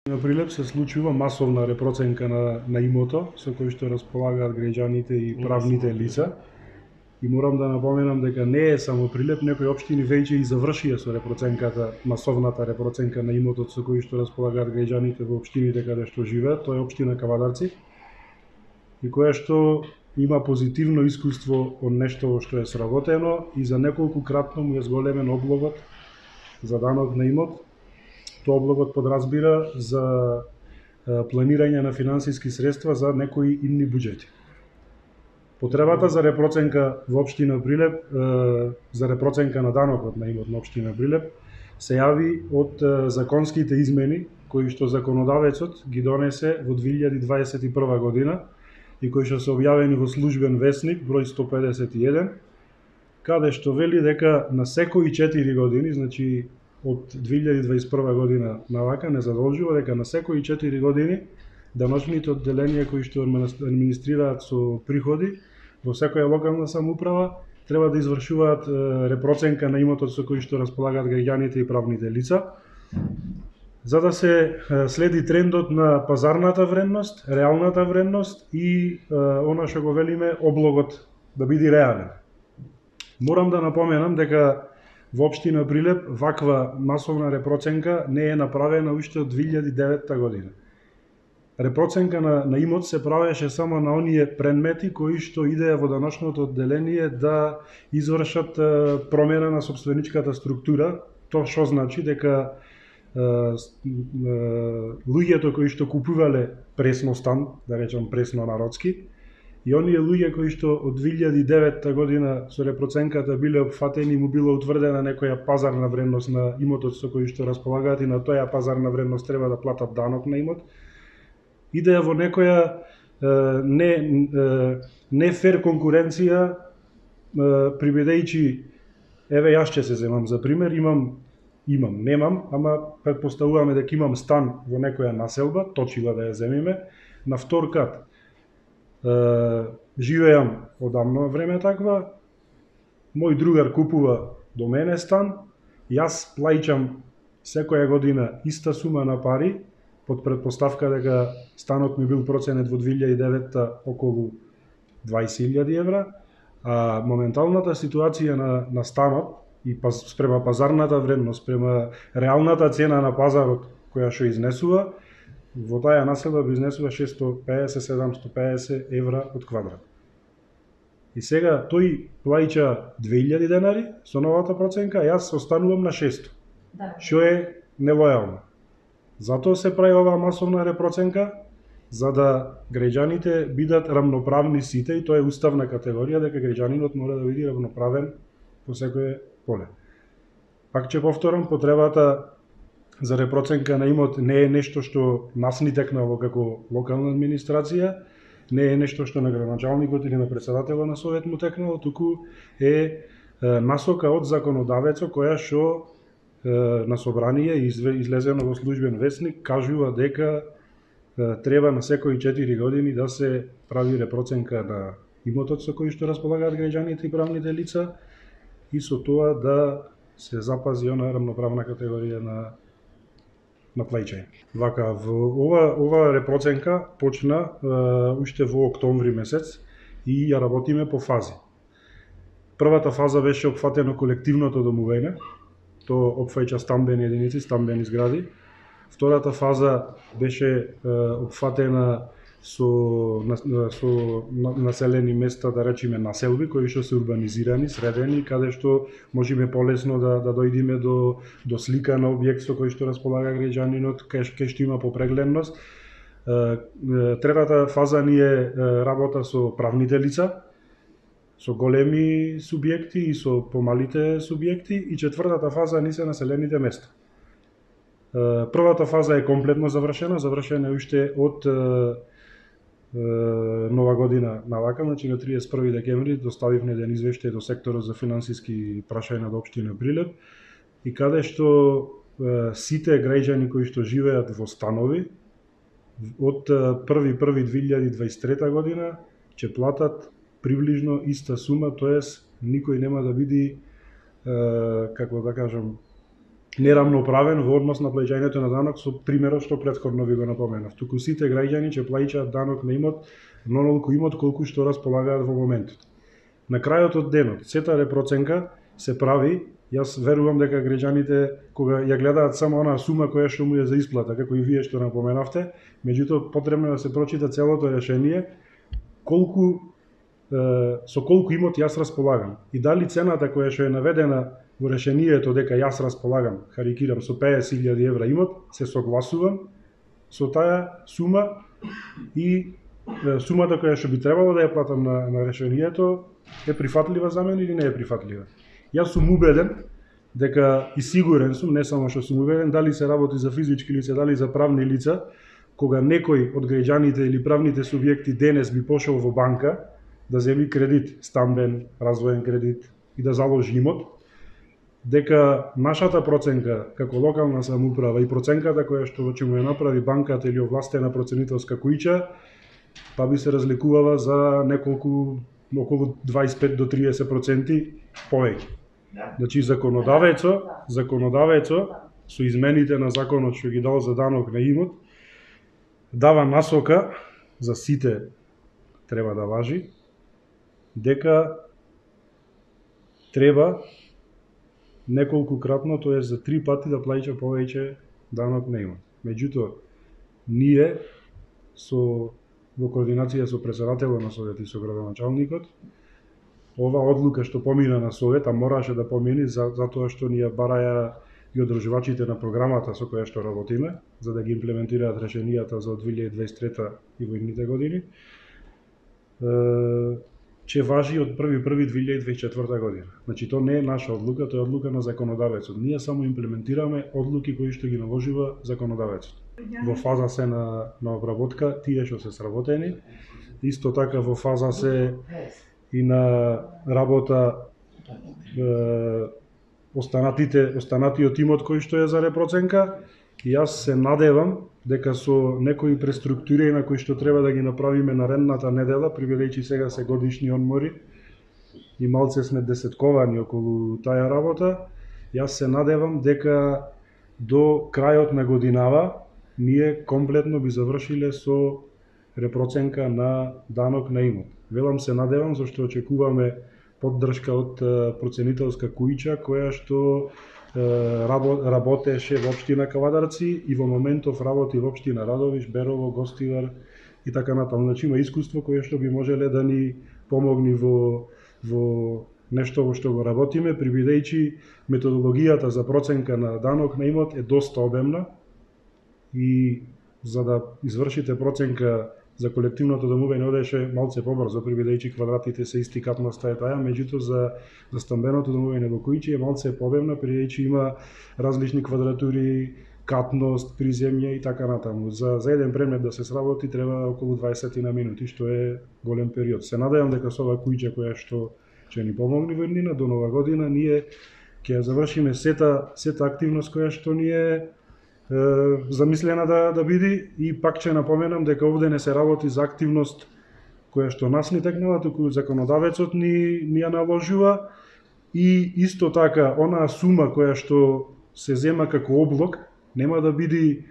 На Прилеп се случува масовна репроценка на имото со кој што располагаат граѓаните и правните лица. И морам да напоменам дека не е само Прилеп, некои општини веќе и завршија со репроценката, масовната репроценка на имотот со кој што располагаат граѓаните во општините каде што живеат, тоа е општина Кавадарци, и која што има позитивно искуство од нешто што е сработено и за неколку кратно му е зголемен облогот за данок на имот. Тоа облогот подразбира за планирање на финансиски средства за некои идни буџети. Потребата за репроценка во општина Прилеп, за репроценка на данокот на имот на општина Прилеп, се јави од законските измени кои што законодавецот ги донесе во 2021 година и кои што се објавени во службен весник број 151, каде што вели дека на секои 4 години, значи од 2021 година навака, не задолжува дека на секои 4 години даночните одделенија кои што администрираат со приходи во секоја локална самоуправа треба да извршуваат репроценка на имотот со кој што располагаат граѓаните и правните лица, за да се следи трендот на пазарната вредност, реалната вредност и она што го велиме облогот да биде реален. Морам да напоменам дека во општина Прилеп ваква масовна репроценка не е направена уште од 2009 година. Репроценка на имот се правеше само на оние предмети кои што идеја во даночното одделение да извршат промена на собственичката структура. Тоа што значи дека луѓето кои што купувале пресно стан, да речам пресно народски, и оние луѓе кои што од 2009 година со репроценката биле опфатени, му била утврдена некоја пазарна вредност на имотот со кој што располагаат и на тоја пазарна вредност треба да платат данок на имот, идеја во некоја не фер конкуренција, прибедејќи, еве јас ќе се земам за пример, немам, ама предпоставуваме дека имам стан во некоја населба, Точила да ја земиме, на втор кат. Живеам одамно време таква, мој другар купува до мене стан, јас плаќам секоја година иста сума на пари, под предпоставка дека станот ми бил проценет во 2009 околу 20.000 евра, а моменталната ситуација на станот и спрема пазарната вредност, спрема реалната цена на пазарот која што изнесува, во таа населба би изнесува 650-750 евра од квадрат. И сега тој плаќа 2000 денари со новата проценка, јас останувам на 600, што е нелојално. Затоа се прави оваа масовна репроценка, за да граѓаните бидат рамноправни сите, и тоа е уставна категорија, дека граѓанинот мора да биде рамноправен по секое поле. Пак ќе повторам, потребата за репроценка на имот не е нешто што нас ни текнало како локална администрација, не е нешто што на градоначалникот или на претседателот на совет му текнало, туку е насока од законодавецот која што на собрание излезено во службен весник кажува дека треба на секои 4 години да се прави репроценка на имотот со кој што располагаат граѓаните и правните лица и со тоа да се запази она рамноправна категорија на плаќање. Вака, ова репроценка почна уште во октомври месец и ја работиме по фази. Првата фаза беше опфатено колективното домување, тоа опфаќа стамбени единици, стамбени згради. Втората фаза беше опфатена со населени места, да речеме населби, кои што се урбанизирани, средени, каде што можеме полесно да дојдеме до слика на објект со кој што располага граѓанинот, кај што има попрегледност. Третата фаза ни е работа со правните лица, со големи субјекти и со помалите субјекти, и четвртата фаза ни се населените места. Првата фаза е комплетно завршена е уште од Нова година навака, значи на 31 декември доставивме еден извештај до секторот за финансиски прашања до општина Прилеп, и каде што сите граѓани кои што живеат во станови од 1.1.2023 година ќе платат приближно иста сума, тоест никој нема да биде, како да кажам, нерамноправен во однос на плаќањето на данок со примерот што претходно ви го напоменав. Туку сите граѓани ќе плаќаат данок на имот, на онолку имот колку што располагаат во моментот. На крајот од денот, сета репроценка се прави. Јас верувам дека граѓаните кога ја гледаат само онаа сума која што му е за исплата, како и вие што напоменавте, меѓутоа потребно е да се прочита целото решение, со колку имот јас располагам и дали цената која што е наведена во решението дека јас располагам, карикирам, со 50.000 евра имот, се согласувам со таа сума и сумата која што би требало да ја платам на решението е прифатлива за мене или не е прифатлива. Јас сум убеден дека и сигурен сум, не само што сум убеден, дали се работи за физички лица, дали за правни лица, кога некој од граѓаните или правните субјекти денес би пошел во банка да земи кредит, стамбен, развоен кредит и да заложи имот, дека нашата проценка како локална самоуправа и проценката која што ќе му ја направи банката или овластена проценителска куќа, па би се разликувала за неколку, околу 25 до 30% повеќе. Значи законодавецот со измените на законот што ги дал за данок на имот дава насока за сите, треба да важи, дека треба неколку кратно, тоа за 3 пати да плаќа повеќе данок на имот. Меѓутоа, ние во координација со председателот на Совет и со градоначалникот, ова одлука што помина на Совет, а мораше да помини затоа што ни ја бараја и одржувачите на програмата со која што работиме, за да ги имплементираат решенијата за 2023 и во идните години, ќе важи од 1.1.2024 година. Значи, тоа не е наша одлука, тоа е одлука на законодавецот. Ние само имплементираме одлуки кои што ги наложива законодавецот. Во фаза се на обработка, тие што се сработени, исто така во фаза се и на работа останатиот имот кој што е за репроценка, и јас се надевам дека со некои преструктурирања кои што треба да ги направиме наредната недела, бидејќи сега се годишни одмори и малце сме десетковани околу таа работа, јас се надевам дека до крајот на годинава ние комплетно би завршиле со репроценка на данок на имот. Велам се надевам зашто очекуваме поддршка од проценителска куќа која што работеше во општина Кавадарци и во моментов работи во општина Радовиш, Берово, Гостивар и така натаму. Значи има искуство кое што би можеле да ни помогне во нешто во што го работиме, бидејќи методологијата за проценка на данок на имот е доста обемна и за да извршите проценка за колективното домување одеше малце побрзо, бидејќи квадратите се исти капноста е таа, меѓутоа за стамбеното домување во куќи е малце побемна, бидејќи има различни квадратури, катност, приземје и така натаму. За еден предмет да се сработи треба околу 20 на минути, што е голем период. Се надевам дека со ова куќа која што ќе ни помогне во иднина до нова година, ние ќе завршиме сета активност која што ни е замислена да биде, и пак ќе напоменам дека овде не се работи за активност која што нас ни текнала, туку законодавецот ни ја наложува, и исто така онаа сума која што се зема како облог нема да биде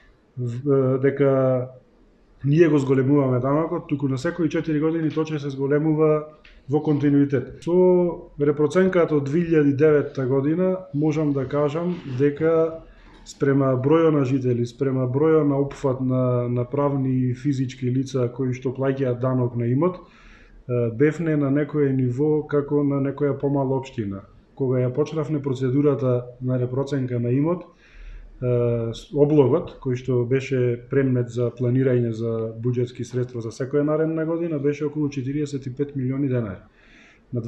дека ние го зголемуваме данокот, туку на секои 4 години тоа ќе се зголемува во континуитет. Со репроценката од 2009 година можам да кажам дека спрема бројот на жители, спрема бројот на опфат на правни и физички лица кои што плаќаат данок на имот, бевне на некое ниво како на некоја помала општина. Кога ја почнавме процедурата на репроценка на имот, облогот кој што беше предмет за планирање за буџетски средства за секоја наредна година беше околу 45 милиони денари. На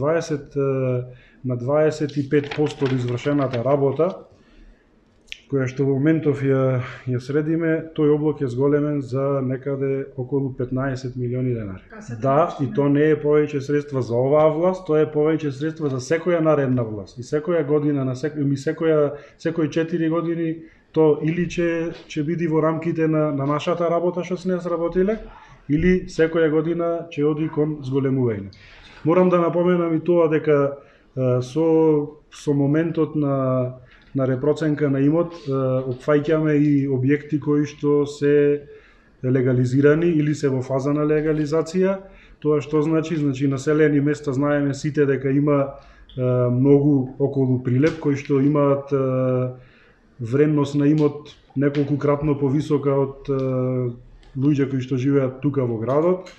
25% од извршената работа која што во моментов ја средиме, тој облог е зголемен за некаде околу 15 милиони денари. Да, и тоа не е повеќе средства за оваа власт, тоа е повеќе средства за секоја наредна власт. И секоја година, секој 4 години, то или ќе биде во рамките на нашата работа што сме сработиле, или секоја година ќе оди кон зголемување. Морам да напоменам и тоа дека со моментот на на репроценка на имот опфаќаме и објекти кои што се легализирани или се во фаза на легализација. Тоа што значи? Значи населени места знаеме сите дека има многу околу Прилеп кои што имаат вредност на имот неколкукратно повисока од луѓе кои што живеат тука во градот.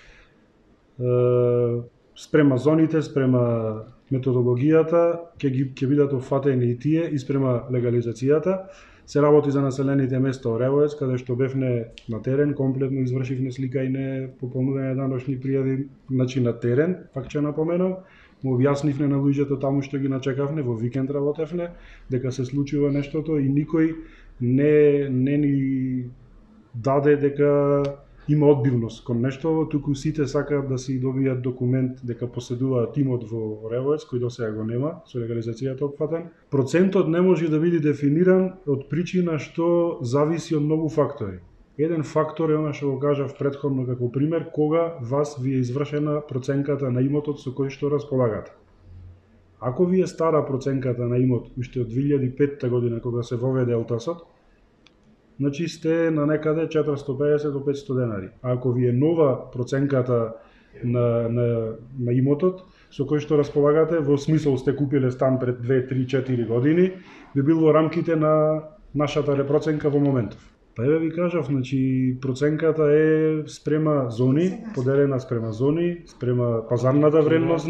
Спрема зоните, спрема методологијата, ќе бидат опфатени и тие и спрема легализацијата. Се работи за населените места Оревоец, каде што бевме на терен, комплетно извршивме сликање, пополнување даночни пријави, значи на терен, пак ќе напоменам, му објаснивме на луѓето таму што ги начекавме, во викенд работевме, дека се случува нештото и никој не ни даде дека има одбивност кон нешто, туку сите сакаат да си добијат документ дека поседуваат имот во Оревоец, кој досега го нема, со легализацијата опфатен. Процентот не може да биде дефиниран од причина што зависи од многу фактори. Еден фактор е она што го кажав претходно како пример, кога вас ви е извршена проценката на имотот со кој што располагате. Ако ви е стара проценката на имот уште од 2005 година кога се воведе ЕЛТАСот, значи сте на некаде 450 до 500 денари. А ако ви е нова проценката на имотот со кој што располагате, во смисол сте купиле стан пред 2, 3, 4 години, би бил во рамките на нашата репроценка во моментов. Па еве ви кажав, значи проценката е спрема зони, поделена спрема зони, спрема пазарната вредност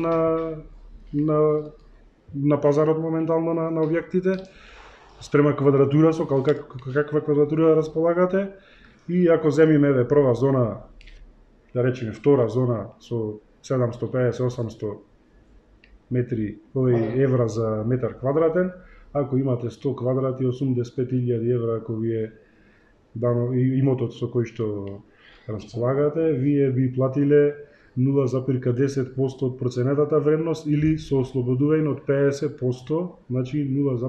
на пазарот моментално на објектите, спрема квадратура, со каква квадратура располагате, и ако земиме еве прва зона, да речеме втора зона со 750-800 евра за метар квадратен, ако имате 100 квадрати, 85.000 евра, ако ви е дано имотот со кој што располагате, вие би платиле 0,10% од проценетата вредност или со ослободување од 50%, значи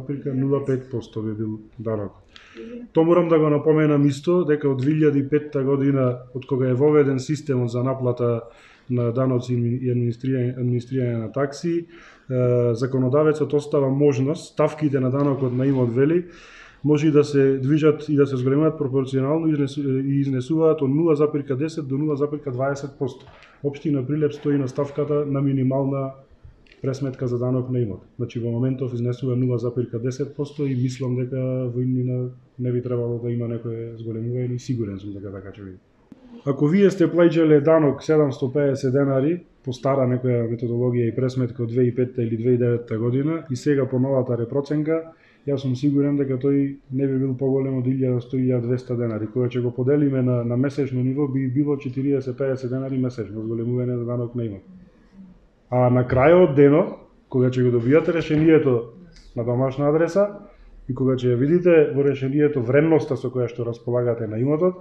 0,05% би бил данок. То морам да го напоменам исто, дека од 2005 година, од кога е воведен системот за наплата на даноци и администрирање на такси, законодавецот остава можност, ставките на данокот на имот вели, може да се движат и да се зголемуваат пропорционално и изнесуваат од 0,10 до 0,20%. Општина Прилеп стои на ставката на минимална пресметка за данок на имот. Значи во моментов изнесува 0,10% и мислам дека во иднина не би требало да има некое зголемување и сигурен сум дека така ќе биде. Ако вие сте плаќале данок 750 денари по стара некоја методологија и пресметка од 2005 или 2009 година и сега по новата репроценка, јас сум сигурен дека тој не би бил поголем од 1100-1200 денари. Кога ќе го поделиме на месечно ниво, би било 40-50 денари месечно зголемување за данок на имот. А на крајот од денот, кога ќе го добијате решението на домашна адреса и кога ќе ја видите во решението вредноста со која што располагате на имотот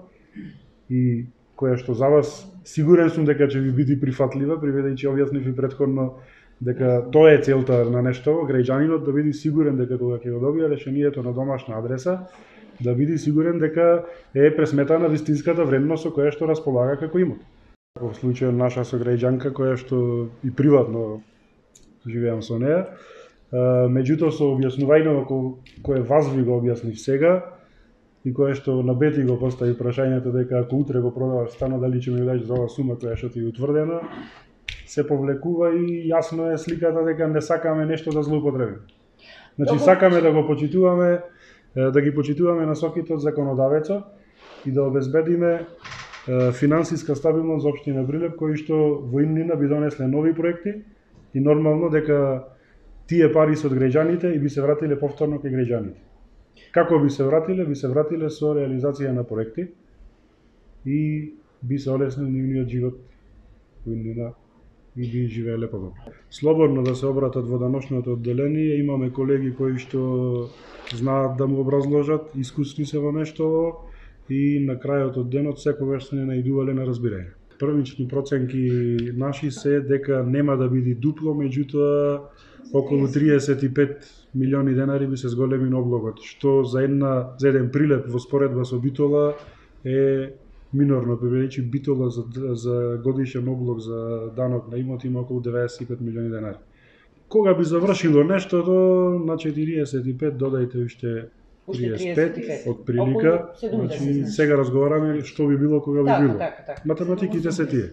и која што за вас сигурен сум дека ќе ви биде прифатлива, приведејќи објаснив и претходно дека тоа е целта на нешто, граѓанинот да биде сигурен дека кога ќе го добие решението на домашна адреса, да биде сигурен дека е пресметана вистинската вредност со која што располага како имот. Во случајот наша сограѓанка која што и приватно живеам со неа, меѓутоа со објаснувањето кое вас ви го објаснив сега и кое што на Бети го постави прашањето дека ако утре го продаваш станот дали ќе ми дадеш за оваа сума која што ти е утврдена, се повлекува и јасно е сликата дека не сакаме нешто да злоупотребиме. Значи сакаме да го почитуваме, да ги почитуваме насоките од законодавецот и да обезбедиме финансиска стабилност за општина Прилеп, кои што во иднина би донесле нови проекти и нормално дека тие пари се од граѓаните и би се вратиле повторно кај граѓаните. Како би се вратиле? Би се вратиле со реализација на проекти и би се олеснил нивниот живот во иднина и би живееле подобро. Слободно да се обратат во даношното одделение, имаме колеги кои што знаат да му образложат, искусни се во нешто и на крајот од денот секогаш се не наидувале на разбирање. Првични проценки наши се дека нема да биде дупло, меѓутоа околу 35 милиони денари би се зголеми на облогот, што за еден Прилеп во споредба со Битола е минорно, бидејќи Битола за годишен облог за данок на имот има околу 95 милиони денари. Кога би завршило нештото на 45 додајте уште 35 од прилика, Околу 70, значи сега разговараме што би било кога би било. Така. Математиките се тие.